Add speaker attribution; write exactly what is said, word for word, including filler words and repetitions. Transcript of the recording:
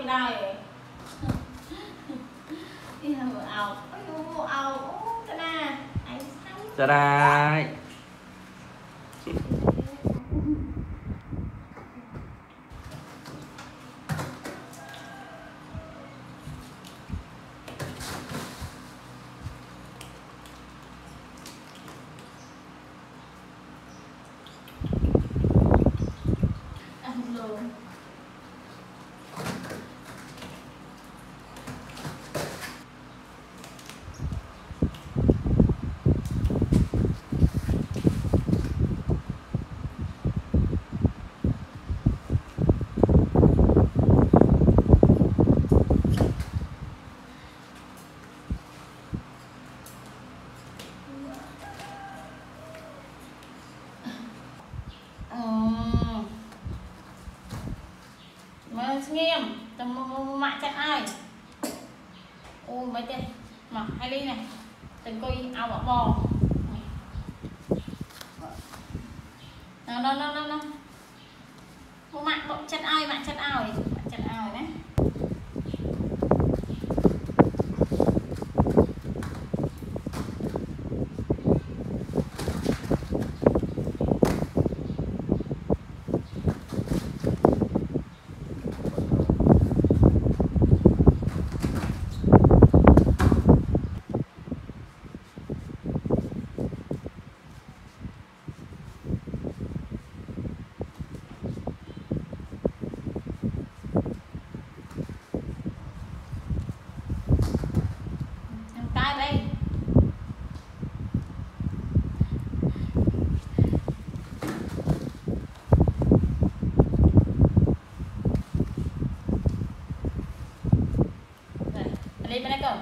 Speaker 1: đây đi hầm ảo ôi ảo ta na anh
Speaker 2: ra đây
Speaker 1: nghiêm tầm mạng chắc ai ô mấy tên mà hai ly này từng coi ao bỏ bò nào nào nào nào nào mạng bỗng chất ai mạng chất ao ấy bạn chất ao đấy lên bên đây cổng